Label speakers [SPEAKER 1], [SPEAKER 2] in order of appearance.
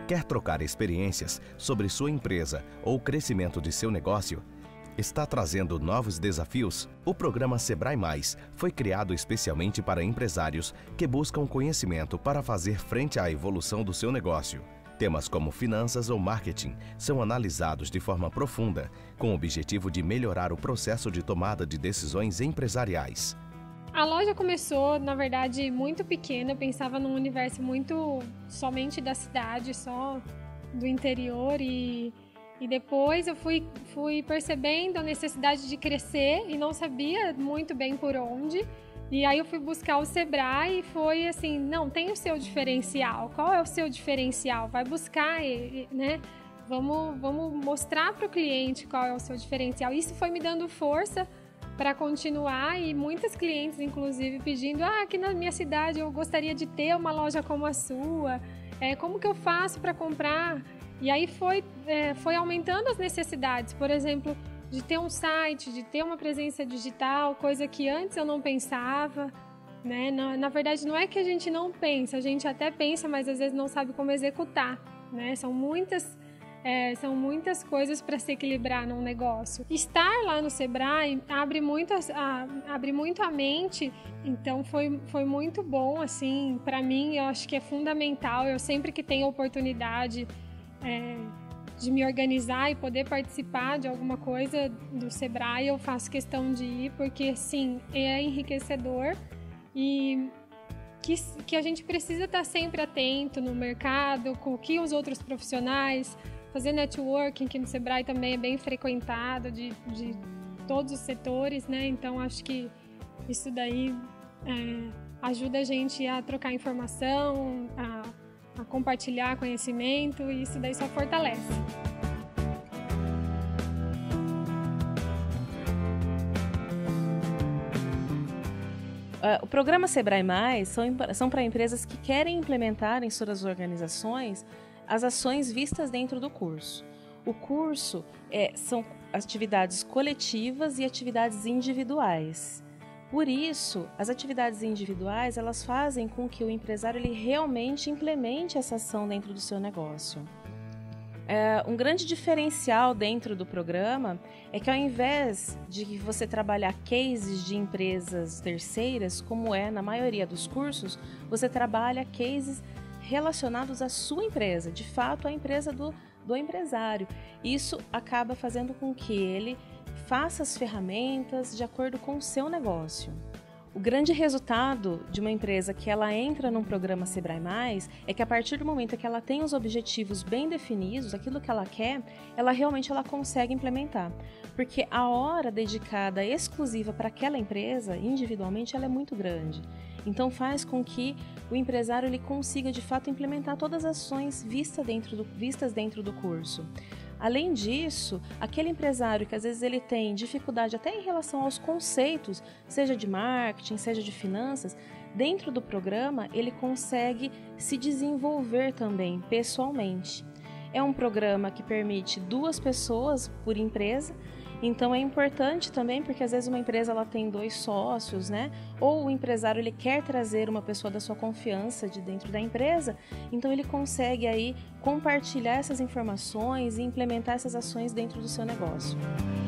[SPEAKER 1] Quer trocar experiências sobre sua empresa ou o crescimento de seu negócio? Está trazendo novos desafios? O programa Sebrae Mais foi criado especialmente para empresários que buscam conhecimento para fazer frente à evolução do seu negócio. Temas como finanças ou marketing são analisados de forma profunda, com o objetivo de melhorar o processo de tomada de decisões empresariais.
[SPEAKER 2] A loja começou, na verdade, muito pequena. Eu pensava num universo muito somente da cidade, só do interior, e depois eu fui percebendo a necessidade de crescer e não sabia muito bem por onde. E aí eu fui buscar o Sebrae e foi assim, não, tem o seu diferencial. Qual é o seu diferencial? Vai buscar ele, né? Vamos mostrar para o cliente qual é o seu diferencial. Isso foi me dando força para continuar, e muitas clientes, inclusive, pedindo, aqui na minha cidade eu gostaria de ter uma loja como a sua, como que eu faço para comprar? E aí foi aumentando as necessidades, por exemplo, de ter um site, de ter uma presença digital, coisa que antes eu não pensava, né? Na verdade, não é que a gente não pensa, a gente até pensa, mas às vezes não sabe como executar, né? São muitas coisas para se equilibrar num negócio. Estar lá no Sebrae abre muito a mente, então foi muito bom, assim, para mim. Eu acho que é fundamental. Eu sempre que tenho oportunidade de me organizar e poder participar de alguma coisa do Sebrae, eu faço questão de ir, porque sim, é enriquecedor, e que a gente precisa estar sempre atento no mercado, com o que os outros profissionais, fazer networking, que no Sebrae também é bem frequentado, de todos os setores, né? Então acho que isso daí ajuda a gente a trocar informação, a compartilhar conhecimento, e isso daí só fortalece.
[SPEAKER 3] O programa Sebrae Mais são para empresas que querem implementar em suas organizações as ações vistas dentro do curso. O curso são atividades coletivas e atividades individuais. Por isso, as atividades individuais, elas fazem com que o empresário ele realmente implemente essa ação dentro do seu negócio. Um grande diferencial dentro do programa é que, ao invés de você trabalhar cases de empresas terceiras, como é na maioria dos cursos, você trabalha cases relacionados à sua empresa, de fato a empresa do empresário. Isso acaba fazendo com que ele faça as ferramentas de acordo com o seu negócio. O grande resultado de uma empresa que ela entra num programa Sebrae Mais é que, a partir do momento que ela tem os objetivos bem definidos, aquilo que ela quer, ela realmente consegue implementar. Porque a hora dedicada exclusiva para aquela empresa, individualmente, ela é muito grande. Então faz com que o empresário ele consiga de fato implementar todas as ações vistas dentro do curso. Além disso, aquele empresário que às vezes ele tem dificuldade até em relação aos conceitos, seja de marketing, seja de finanças, dentro do programa ele consegue se desenvolver também pessoalmente. É um programa que permite 2 pessoas por empresa. Então é importante também, porque às vezes uma empresa ela tem 2 sócios, né? Ou o empresário ele quer trazer uma pessoa da sua confiança de dentro da empresa, então ele consegue aí compartilhar essas informações e implementar essas ações dentro do seu negócio.